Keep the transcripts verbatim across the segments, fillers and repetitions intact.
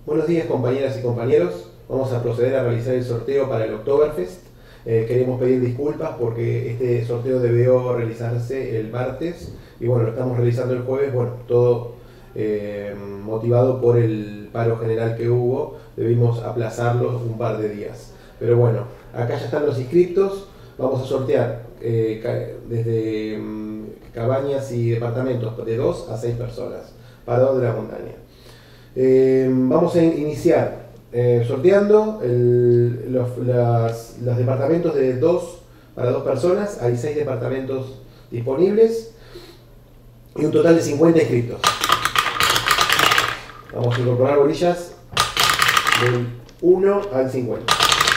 Buenos días, compañeras y compañeros. Vamos a proceder a realizar el sorteo para el Oktoberfest. Eh, queremos pedir disculpas porque este sorteo debió realizarse el martes y bueno, lo estamos realizando el jueves, bueno, todo eh, motivado por el paro general que hubo, debimos aplazarlo un par de días. Pero bueno, acá ya están los inscriptos, vamos a sortear eh, desde um, cabañas y departamentos de dos a seis personas, parados de la montaña. Eh, vamos a iniciar eh, sorteando el, los, las, los departamentos de dos para dos personas. Hay seis departamentos disponibles y un total de cincuenta inscritos. Vamos a incorporar bolillas del uno al cincuenta.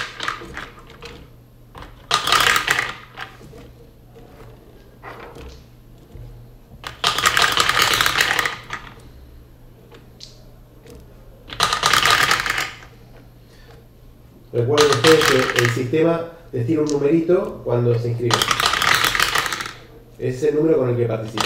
Recuerden ustedes que el sistema les tira un numerito cuando se inscriben. Ese es el número con el que participan.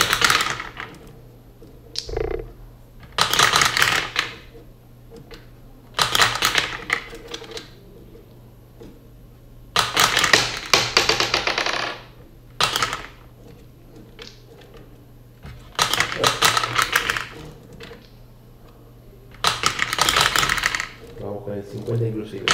Vamos con el cincuenta inclusive.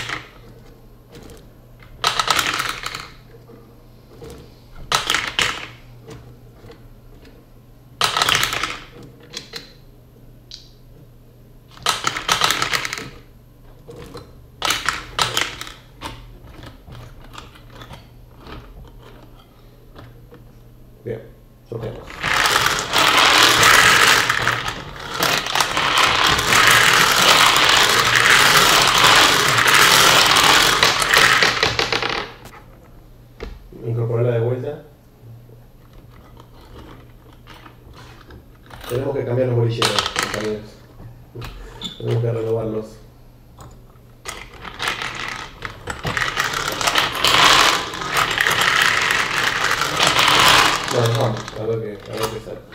Bien, sorteamos. Incorporarla de vuelta. Tenemos que cambiar los bolilleros, compañeros. Tenemos que renovarlos. Bueno, vamos, a ver qué, a ver qué sale.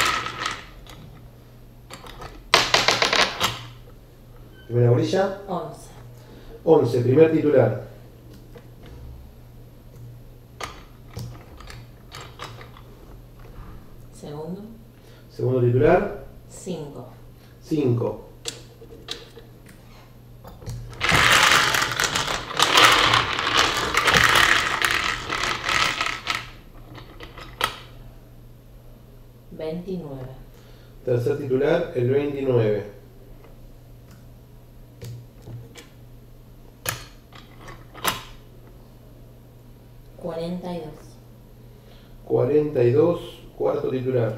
Primera bolilla. once. once, primer titular. Segundo. Segundo titular. cinco. cinco. veintinueve. Tercer titular, el veintinueve. cuarenta y dos. cuarenta y dos, cuarto titular.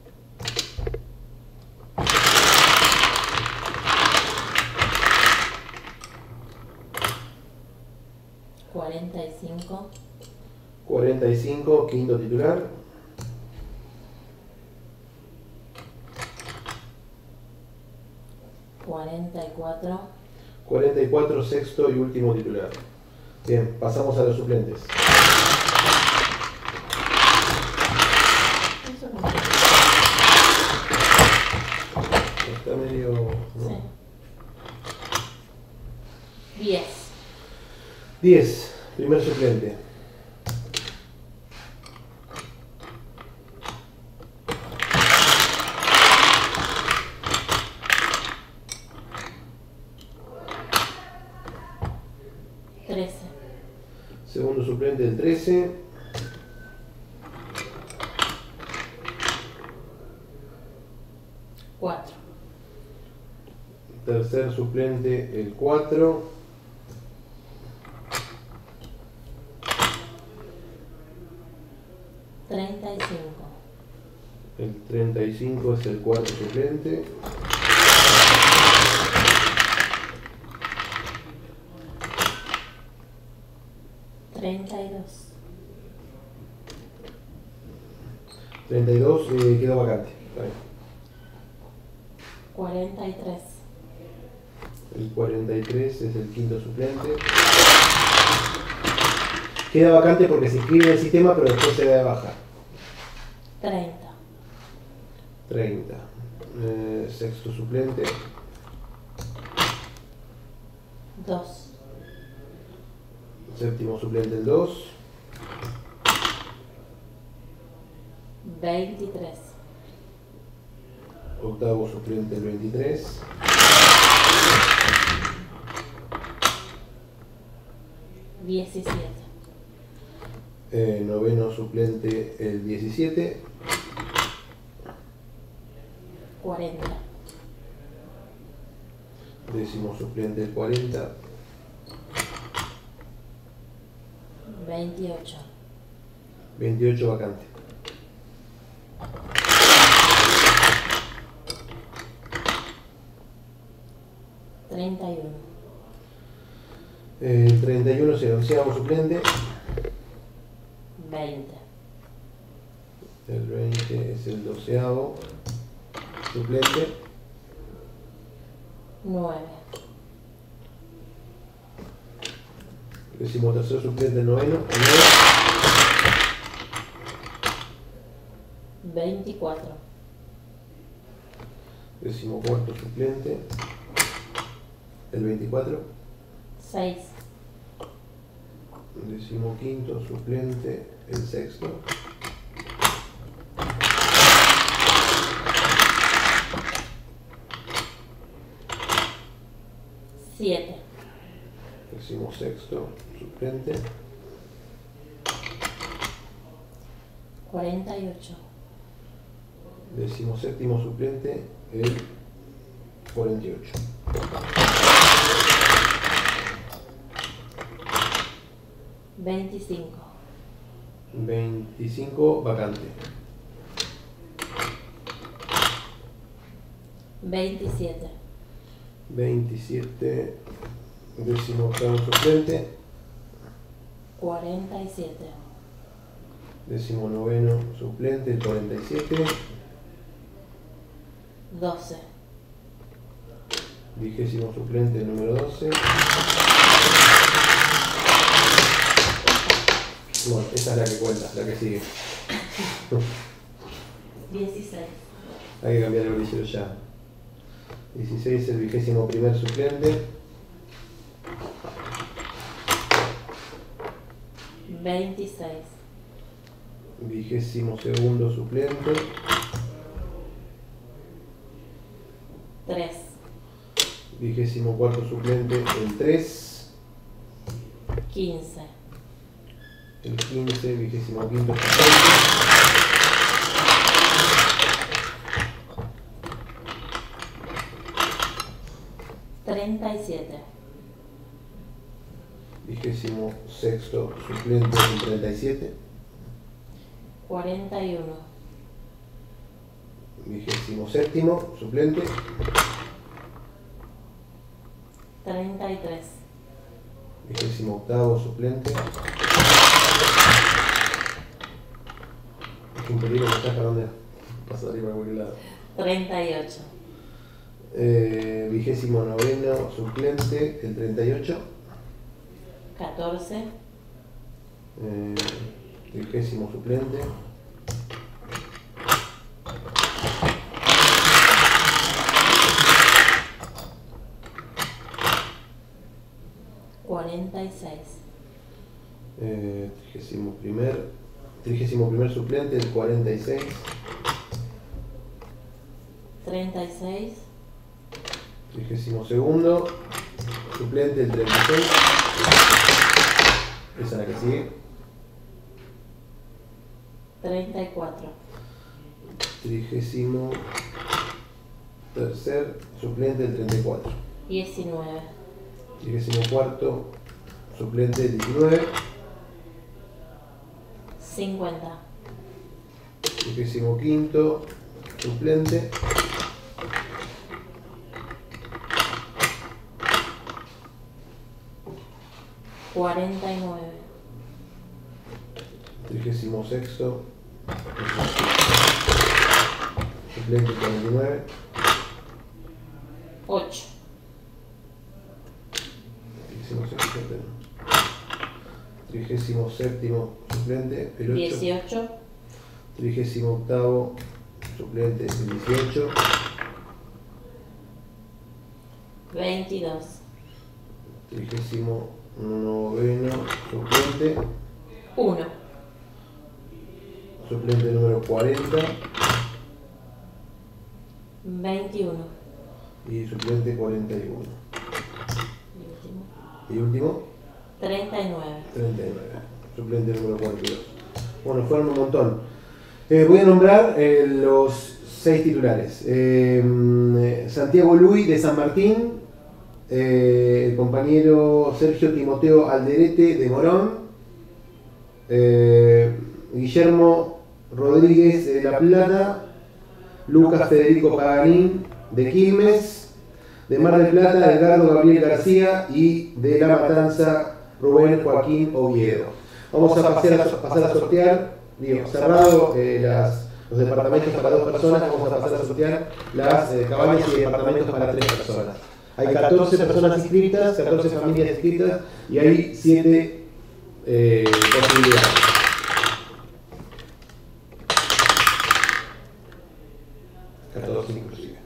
cuarenta y cinco. cuarenta y cinco, quinto titular. cuarenta y cuatro. cuarenta y cuatro, sexto y último titular. Bien, pasamos a los suplentes. Está medio... ¿no? Sí. diez. diez, primer suplente. trece. Segundo suplente, el trece. cuatro. Tercer suplente, el cuatro. treinta y cinco. El treinta y cinco es el cuarto suplente. treinta y dos. treinta y dos eh, quedó vacante. Está bien. cuarenta y tres. El cuarenta y tres es el quinto suplente. Queda vacante porque se inscribe en el sistema, pero después se da de baja. treinta. treinta. Eh, sexto suplente. dos. Séptimo suplente el dos. veintitrés. Octavo suplente el veintitrés. diecisiete. Eh, noveno suplente el diecisiete. cuarenta. Décimo suplente el cuarenta. veintiocho. veintiocho vacante. treinta y uno. El treinta y uno es el onceavo suplente. veinte. El veinte es el doceavo suplente. nueve. Décimo tercer suplente el noveno. El nueve. veinticuatro. Décimo cuarto suplente el veinticuatro. seis. Décimo quinto suplente el sexto. siete. Décimo sexto suplente. cuarenta y ocho. Décimo séptimo suplente el cuarenta y ocho. veinticinco. veinticinco vacante. veintisiete. veintisiete décimo octavo suplente. cuarenta y siete. Décimo noveno suplente el cuarenta y siete. doce. Vigésimo suplente el número doce. Bueno, esa es la que cuenta, la que sigue. dieciséis. Hay que cambiar el bolillero ya. dieciséis el vigésimo primer suplente. veintiséis. Vigésimo segundo suplente. tres. Vigésimo cuarto suplente el tres. quince. El quince, vigésimo quinto suplente. treinta y siete. Vigésimo sexto suplente el treinta y siete. cuarenta y uno. Vigésimo séptimo suplente. treinta y tres. Vigésimo octavo suplente. Es un peligro que está para dónde pasa arriba a cualquier lado. treinta y ocho. Eh, vigésimo noveno suplente el treinta y ocho. catorce. Eh, vigésimo suplente. cuarenta y seis. Eh, trigésimo primer, trigésimo primer suplente el cuarenta y seis. treinta y seis. Trigésimo segundo suplente el treinta y seis. Esa es la que sigue. treinta y cuatro. Trigésimo tercer suplente el treinta y cuatro. diecinueve. Trigésimo cuarto suplente el diecinueve. cincuenta. Trigésimo quinto suplente. cuarenta y nueve. Trigésimo sexto suplente cuarenta y nueve. ocho. Trigésimo sexto suplente. Trigésimo séptimo suplente el ocho. dieciocho. Trigésimo octavo suplente el dieciocho. veintidós. Trigésimo noveno suplente. uno. Suplente número cuarenta. veintiuno. Y suplente cuarenta y uno. Y último. Y último, treinta y nueve. treinta y nueve. Suplente número cuarenta y dos. Bueno, fueron un montón. Eh, voy a nombrar eh, los seis titulares. Eh, Santiago Luis de San Martín, eh, el compañero Sergio Timoteo Alderete de Morón, eh, Guillermo Rodríguez de La Plata, Lucas Federico Paganín de Quilmes, de Mar del Plata Edgardo Gabriel García y de La Matanza Rubén Joaquín Oviedo. Vamos a pasar a, pasar a sortear, digo, cerrado eh, las, los departamentos para dos personas, vamos a pasar a sortear las eh, cabañas y departamentos para tres personas. Hay catorce personas inscritas, catorce familias inscritas y hay siete eh, posibilidades. catorce inclusive.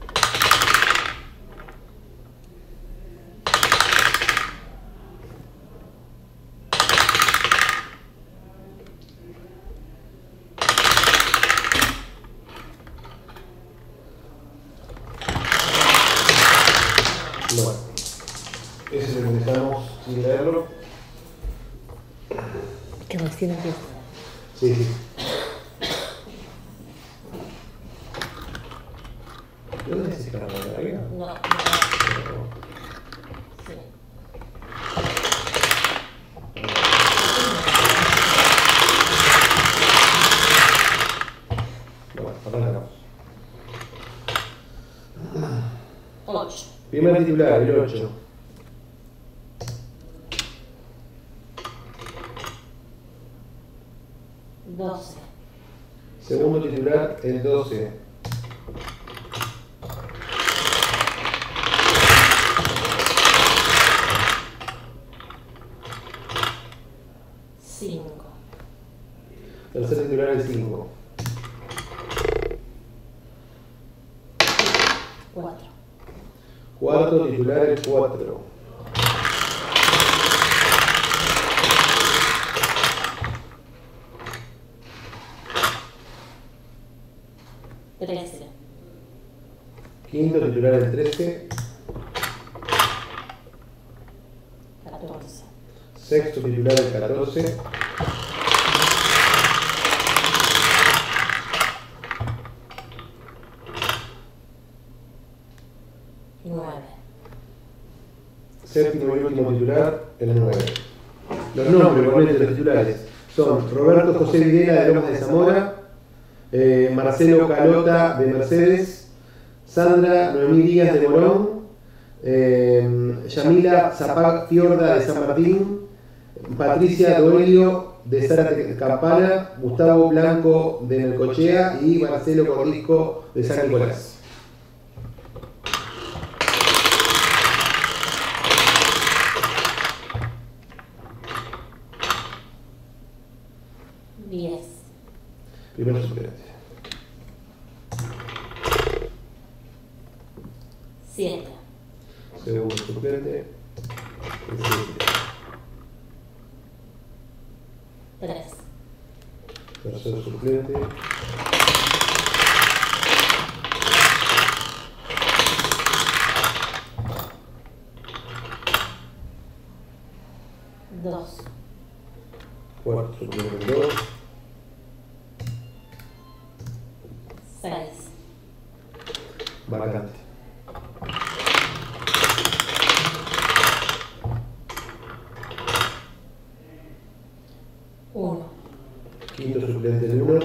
Bueno, ese es el que dejamos sin leerlo. Que recién empieza. Sí, sí. ¿Dónde se carga la arriba? No, no. Sí. Bueno, arrancamos. ocho. Primer titular, el ocho. doce. Segundo titular, el doce. cinco. Tercer titular, el cinco. cuatro. Cuarto titular, el cuatro. trece. Quinto titular, el trece. catorce. Sexto titular, el catorce. nueve. Séptimo y último titular, el nueve. Los nombres igualmente de los titulares son Roberto José Videla de Lomas de Zamora, eh, Marcelo Calota de Mercedes, Sandra Noemí Díaz de Morón, eh, Yamila Zapag Fiorda de San Martín, Patricia Doelio de Zárate Campana, Gustavo Blanco de Melcochea y Marcelo Cordisco de San Nicolás. diez. Primer suplente. siete. Segundo suplente. El siete. tres. Tercer suplente. dos. Cuarto suplente, el dos. seis. Vacante. uno. Quinto suplente, el uno.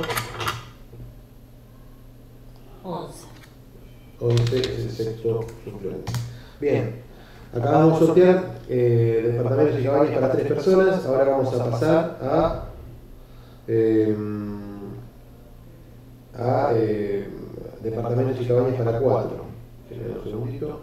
once. once es el sexto suplente. Bien, acá vamos a sortear eh, departamentos y cabañas para tres personas. Ahora vamos a pasar a, eh, a eh, departamentos y cabañas para cuatro. Esperen un segundito.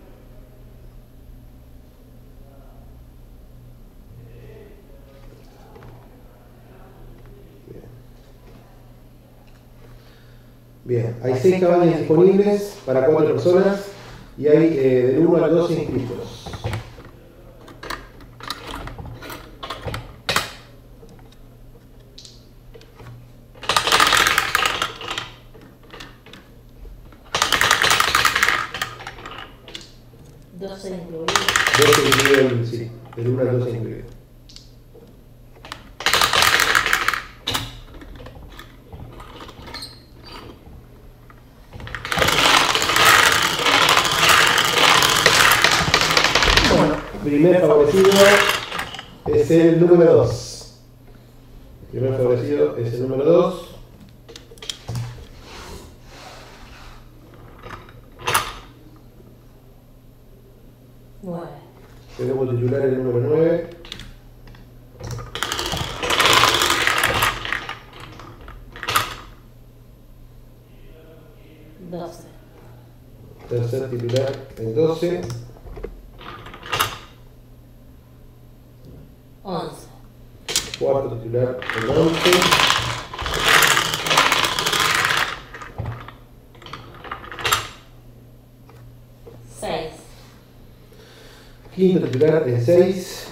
Bien, hay seis cabañas disponibles para cuatro personas y hay eh, del uno al doce inscritos. doce incluido. doce incluido, el, sí, del uno al doce incluido. Bueno, primer favorecido es el número dos. Primer favorecido es el número dos. nueve. Segundo titular el número nueve. doce. Tercer titular el doce. once. Cuarto titular el once. seis. Quinto titular el seis.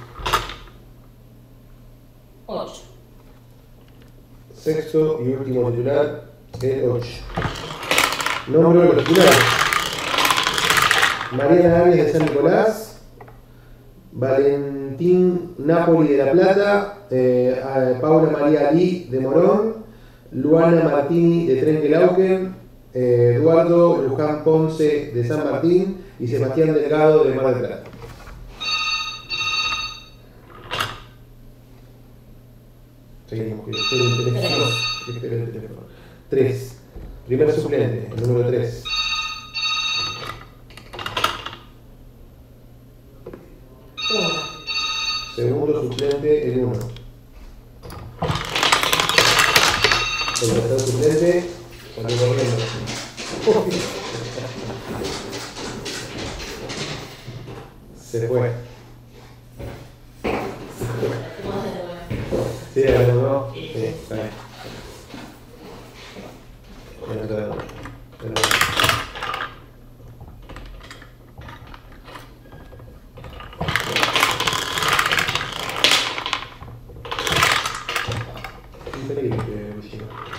ocho. Sexto y último titular el ocho. Nombro de los titulares: Mariana Arias de San Nicolás, Valentín Napoli de La Plata, eh, a Paula María Ali de Morón, Luana Martini de Trenquelauquen, eh, Eduardo Luján Ponce de San Martín y Sebastián Delgado de Mar del Plata. Seguimos, que esperen el teléfono. Que esperen el teléfono. tres. Primer suplente, el número tres. uno. Segundo suplente, el uno. El tercer suplente, salió corriendo. Se fue. Sí, a ver, ¿no? Sí, está bien. Bueno, todavía no. Pero bueno. Increíble, Luchino.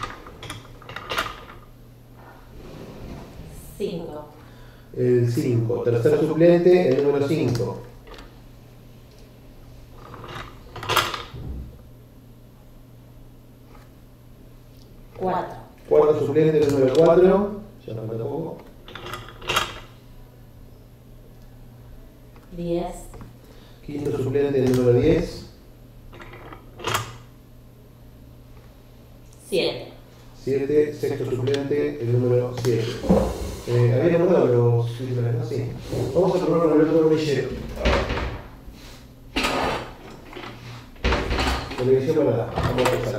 cinco. El cinco. Tercer suplente, el número cinco. cuatro. Cuarto suplente, el número cuatro. Ya nos falta poco. diez. Quinto suplente, el número diez. siete. siete. Sexto suplente, el número siete. Eh, ¿Habían anotado los titulares, no? Sí. Vamos a probar con el otro brillero. Televisión para vamos a empezar.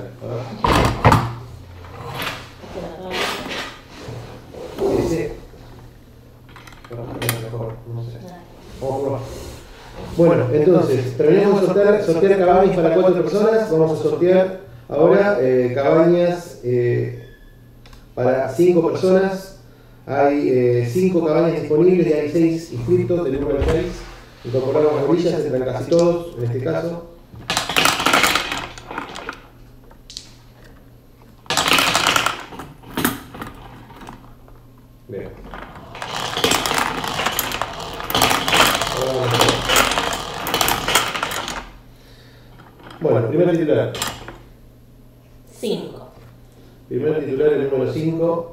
Ese. Mejor, no sé. Vamos a probar. Bueno, entonces, terminamos de sortear, sortear cabañas para cuatro personas. Vamos a sortear ahora eh, cabañas eh, para cinco personas. Hay cinco eh, cabañas disponibles y hay seis inscritos del número seis. Incorporamos las orillas, entran casi todos en este caso. Bien. Bueno, primer titular. cinco. Primer titular, el número cinco.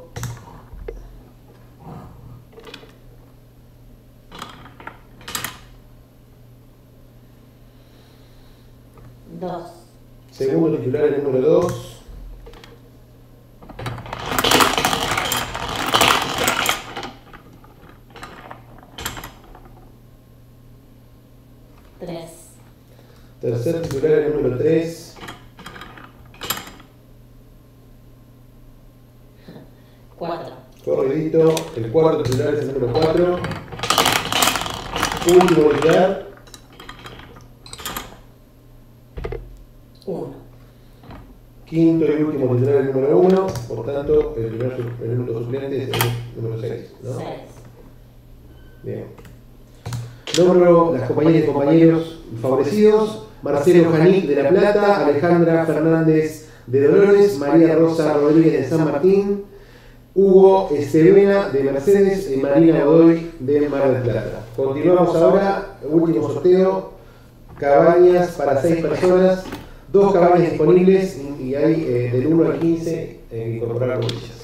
dos. Segundo titular, el número dos. tres. Tercer titular, el número tres. cuatro. Corridito. El cuarto titular es el número cuatro. Último titular. uno. Quinto y último titular el número uno. Por tanto, el primer el único suplente es el número seis, ¿no? seis. Bien. Nombro las compañeras y compañeros favorecidos: Marcelo Janic de La Plata, Alejandra Fernández de Dolores, María Rosa Rodríguez de San Martín, Hugo Estevena de Mercedes y Marina Godoy de Mar del Plata. Continuamos ahora, último sorteo, cabañas para seis personas, dos cabañas disponibles y hay eh, del uno al quince eh, incorporar bolillas.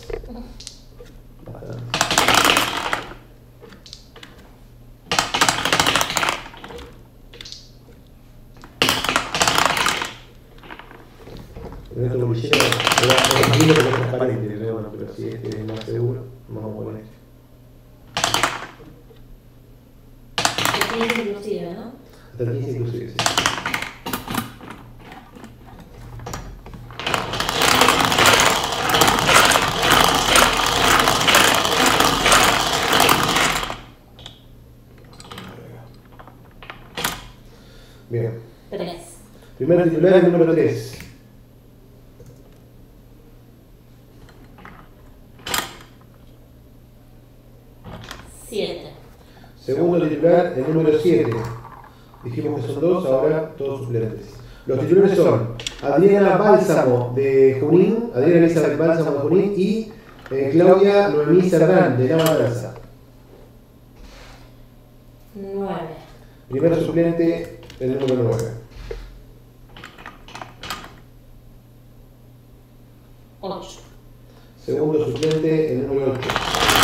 En otro bolillero es más lindo que es transparente, pero bueno, pero si este es más seguro, vamos a poner. Hasta el quince inclusive, ¿no? Hasta el quince inclusive, sí. Bien. tres. Primer titular, el número tres. siete. Segundo titular, el número siete. Dijimos que son dos, ahora todos suplentes. Los titulares son Adriana Bálsamo de Junín, Adriana Elizabeth Bálsamo de Junín y eh, Claudia Noemí Cerdán de La Matanza. nueve. Primer suplente, el número nueve. ocho. Segundo suplente, el número ocho.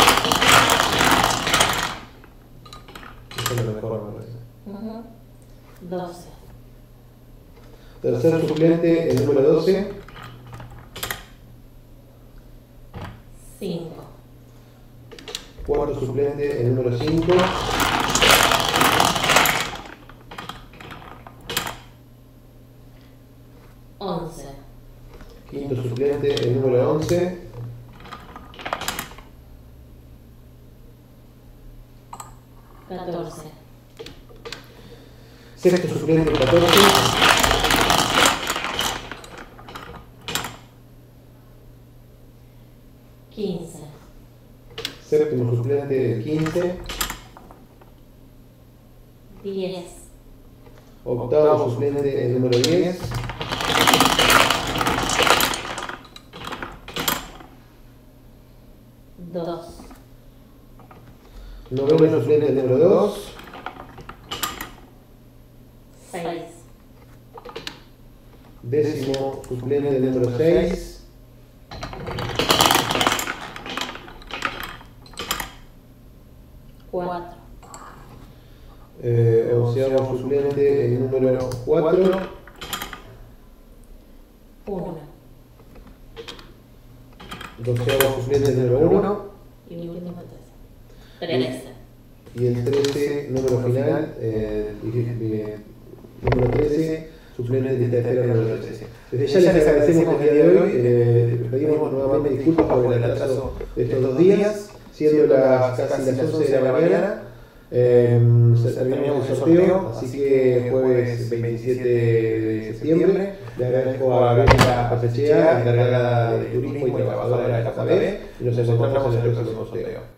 Eso es lo mejor, me parece. Uh-huh. doce. Tercer suplente, el número doce. cinco. Cuarto suplente, el número cinco. once. Quinto suplente, el número once. catorce. Sexto suplente, el catorce. quince. Séptimo suplente, el quince. diez. Octavo suplente, el número diez. dos. Noveno suplente, el número dos. seis. Décimo suplente, el número seis. cuatro. Eh, onceavo suplente, el número cuatro. uno. Doceavo suplente, el número uno. Y último trece. trece. Y el trece, número final, eh, eh, número trece, suplente de esta esfera número trece. Desde ya les agradecemos el día de hoy, eh, les pedimos nuevamente disculpas por el atraso de estos dos días, siendo las casi las once de la mañana. Eh, terminamos el sorteo, así que jueves veintisiete de septiembre. Le agradezco a Gabriela Pafechea, encargada de turismo y trabajadora de la J B, y nos encontramos en el próximo sorteo.